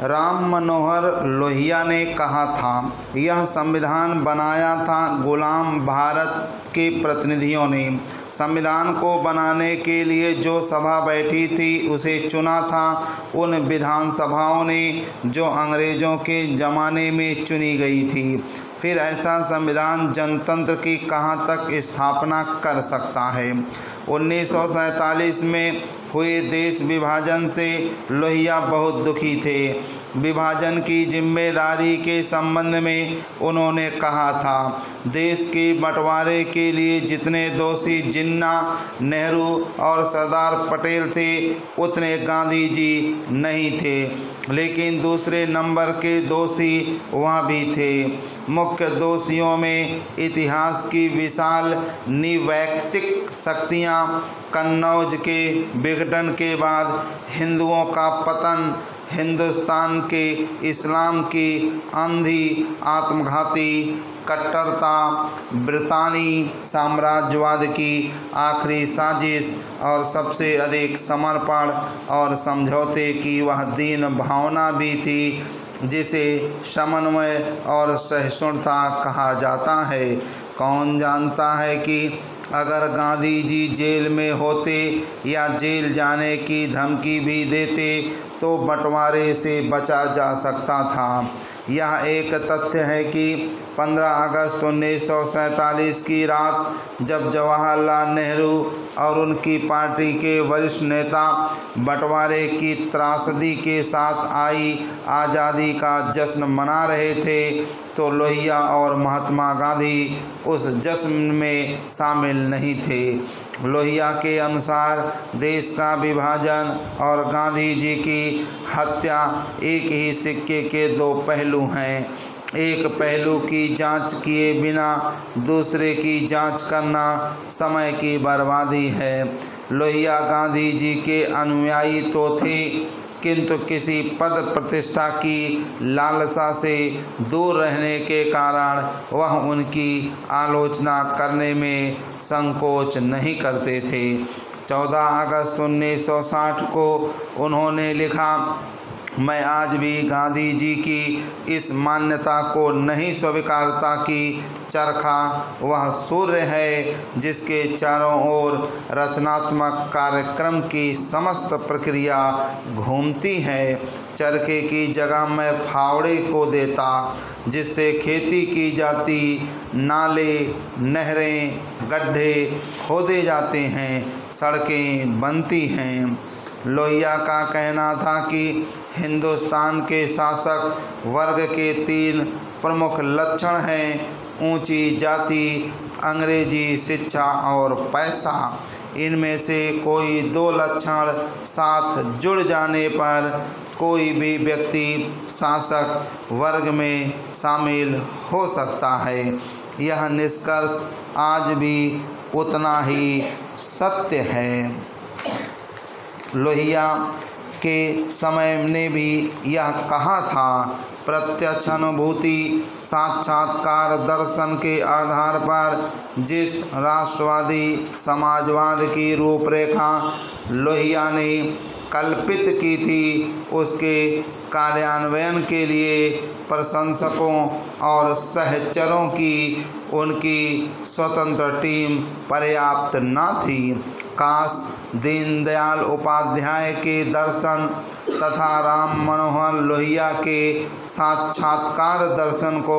राम मनोहर लोहिया ने कहा था, यह संविधान बनाया था गुलाम भारत के प्रतिनिधियों ने। संविधान को बनाने के लिए जो सभा बैठी थी उसे चुना था उन विधानसभाओं ने जो अंग्रेज़ों के ज़माने में चुनी गई थी। फिर ऐसा संविधान जनतंत्र की कहाँ तक स्थापना कर सकता है। 1947 में हुए देश विभाजन से लोहिया बहुत दुखी थे। विभाजन की जिम्मेदारी के संबंध में उन्होंने कहा था, देश के बंटवारे के लिए जितने दोषी जिन्ना, नेहरू और सरदार पटेल थे उतने गांधी जी नहीं थे, लेकिन दूसरे नंबर के दोषी वहाँ भी थे। मुख्य दोषियों में इतिहास की विशाल निवैयक्तिक शक्तियाँ, कन्नौज के विघटन के बाद हिंदुओं का पतन, हिंदुस्तान के इस्लाम की अंधी आत्मघाती कट्टरता, ब्रितानी साम्राज्यवाद की आखिरी साजिश और सबसे अधिक समर्पण और समझौते की वह दीन भावना भी थी जिसे समन्वय और सहिष्णुता कहा जाता है। कौन जानता है कि अगर गांधी जी जेल में होते या जेल जाने की धमकी भी देते तो बंटवारे से बचा जा सकता था। यह एक तथ्य है कि 15 अगस्त 1947 की रात जब जवाहरलाल नेहरू और उनकी पार्टी के वरिष्ठ नेता बंटवारे की त्रासदी के साथ आई आज़ादी का जश्न मना रहे थे तो लोहिया और महात्मा गांधी उस जश्न में शामिल नहीं थे। लोहिया के अनुसार देश का विभाजन और गांधी जी की हत्या एक ही सिक्के के दो पहलू हैं। एक पहलू की जांच किए बिना दूसरे की जांच करना समय की बर्बादी है। लोहिया गांधी जी के अनुयायी तो थे, किंतु किसी पद प्रतिष्ठा की लालसा से दूर रहने के कारण वह उनकी आलोचना करने में संकोच नहीं करते थे। 14 अगस्त 1960 को उन्होंने लिखा, मैं आज भी गांधी जी की इस मान्यता को नहीं स्वीकारता कि चरखा वह सूर्य है जिसके चारों ओर रचनात्मक कार्यक्रम की समस्त प्रक्रिया घूमती है। चरखे की जगह मैं फावड़े को देता जिससे खेती की जाती, नाले, नहरें, गड्ढे खोदे जाते हैं, सड़कें बनती हैं। लोहिया का कहना था कि हिंदुस्तान के शासक वर्ग के 3 प्रमुख लक्षण हैं, ऊंची जाति, अंग्रेजी शिक्षा और पैसा। इनमें से कोई 2 लक्षण साथ जुड़ जाने पर कोई भी व्यक्ति शासक वर्ग में शामिल हो सकता है। यह निष्कर्ष आज भी उतना ही सत्य है। लोहिया के समय ने भी यह कहा था, प्रत्यक्ष अनुभूति साक्षात्कार दर्शन के आधार पर जिस राष्ट्रवादी समाजवाद की रूपरेखा लोहिया ने कल्पित की थी उसके कार्यान्वयन के लिए प्रशंसकों और सहचरों की उनकी स्वतंत्र टीम पर्याप्त न थी। काश दीनदयाल उपाध्याय के दर्शन तथा राम मनोहर लोहिया के साक्षात्कार दर्शन को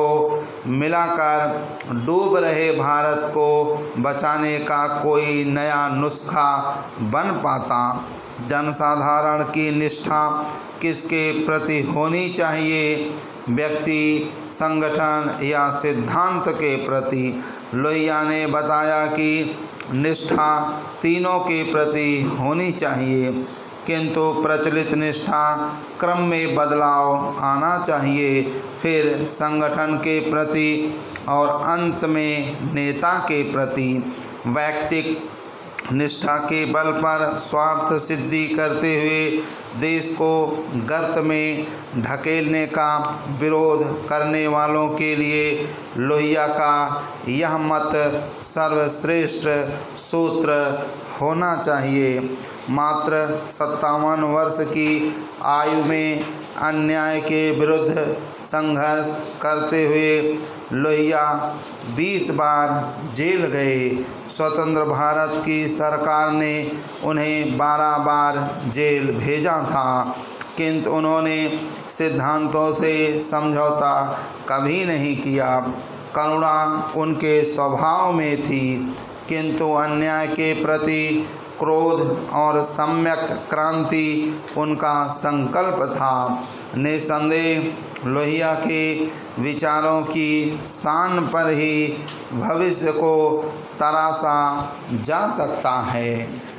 मिलाकर डूब रहे भारत को बचाने का कोई नया नुस्खा बन पाता। जनसाधारण की निष्ठा किसके प्रति होनी चाहिए, व्यक्ति, संगठन या सिद्धांत के प्रति? लोहिया ने बताया कि निष्ठा तीनों के प्रति होनी चाहिए, किंतु प्रचलित निष्ठा क्रम में बदलाव आना चाहिए, फिर संगठन के प्रति और अंत में नेता के प्रति। वैयक्तिक निष्ठा के बल पर स्वार्थ सिद्धि करते हुए देश को गर्त में ढकेलने का विरोध करने वालों के लिए लोहिया का यह मत सर्वश्रेष्ठ सूत्र होना चाहिए। मात्र 57 वर्ष की आयु में अन्याय के विरुद्ध संघर्ष करते हुए लोहिया 20 बार जेल गए। स्वतंत्र भारत की सरकार ने उन्हें 12 बार जेल भेजा था, किंतु उन्होंने सिद्धांतों से समझौता कभी नहीं किया। करुणा उनके स्वभाव में थी, किंतु अन्याय के प्रति क्रोध और सम्यक क्रांति उनका संकल्प था। निसंदेह लोहिया के विचारों की शान पर ही भविष्य को तराशा जा सकता है।